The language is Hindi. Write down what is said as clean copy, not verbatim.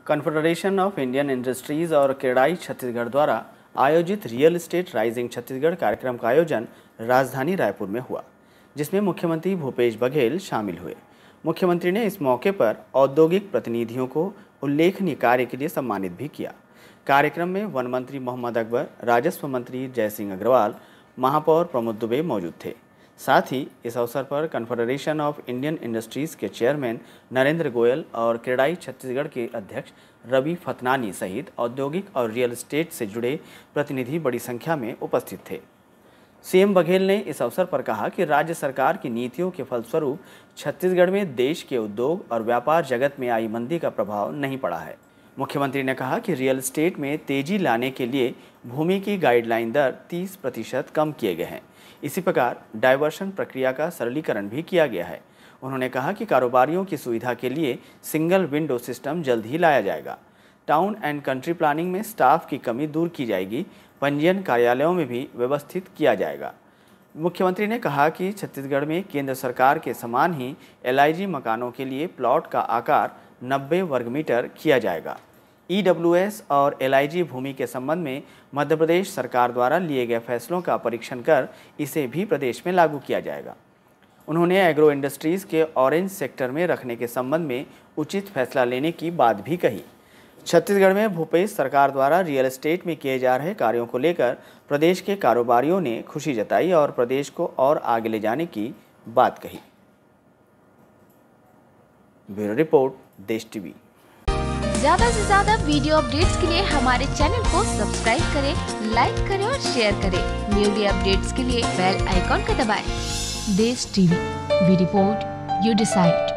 कन्फेडरेशन ऑफ इंडियन इंडस्ट्रीज और क्रेडाई छत्तीसगढ़ द्वारा आयोजित रियल एस्टेट राइजिंग छत्तीसगढ़ कार्यक्रम का आयोजन राजधानी रायपुर में हुआ, जिसमें मुख्यमंत्री भूपेश बघेल शामिल हुए। मुख्यमंत्री ने इस मौके पर औद्योगिक प्रतिनिधियों को उल्लेखनीय कार्य के लिए सम्मानित भी किया। कार्यक्रम में वन मंत्री मोहम्मद अकबर, राजस्व मंत्री जयसिंह अग्रवाल, महापौर प्रमोद दुबे मौजूद थे। साथ ही इस अवसर पर कन्फेडरेशन ऑफ इंडियन इंडस्ट्रीज के चेयरमैन नरेंद्र गोयल और क्रेडाई छत्तीसगढ़ के अध्यक्ष रवि फतनानी सहित औद्योगिक और रियल एस्टेट से जुड़े प्रतिनिधि बड़ी संख्या में उपस्थित थे। सीएम बघेल ने इस अवसर पर कहा कि राज्य सरकार की नीतियों के फलस्वरूप छत्तीसगढ़ में देश के उद्योग और व्यापार जगत में आई मंदी का प्रभाव नहीं पड़ा है। मुख्यमंत्री ने कहा कि रियल एस्टेट में तेजी लाने के लिए भूमि की गाइडलाइन दर 30% कम किए गए हैं। इसी प्रकार डायवर्शन प्रक्रिया का सरलीकरण भी किया गया है। उन्होंने कहा कि कारोबारियों की सुविधा के लिए सिंगल विंडो सिस्टम जल्द ही लाया जाएगा। टाउन एंड कंट्री प्लानिंग में स्टाफ की कमी दूर की जाएगी। पंजीयन कार्यालयों में भी व्यवस्थित किया जाएगा। मुख्यमंत्री ने कहा कि छत्तीसगढ़ में केंद्र सरकार के समान ही LIG मकानों के लिए प्लॉट का आकार 90 वर्ग मीटर किया जाएगा। EWS और LIG भूमि के संबंध में मध्य प्रदेश सरकार द्वारा लिए गए फैसलों का परीक्षण कर इसे भी प्रदेश में लागू किया जाएगा। उन्होंने एग्रो इंडस्ट्रीज के ऑरेंज सेक्टर में रखने के संबंध में उचित फैसला लेने की बात भी कही। छत्तीसगढ़ में भूपेश सरकार द्वारा रियल एस्टेट में किए जा रहे कार्यों को लेकर प्रदेश के कारोबारियों ने खुशी जताई और प्रदेश को और आगे ले जाने की बात कही। Bureau report, Desh TV. ज्यादा से ज्यादा वीडियो अपडेट्स के लिए हमारे चैनल को सब्सक्राइब करें, लाइक करें और शेयर करें। न्यूली अपडेट्स के लिए बेल आइकॉन को दबाएं। Desh TV, we report, you decide.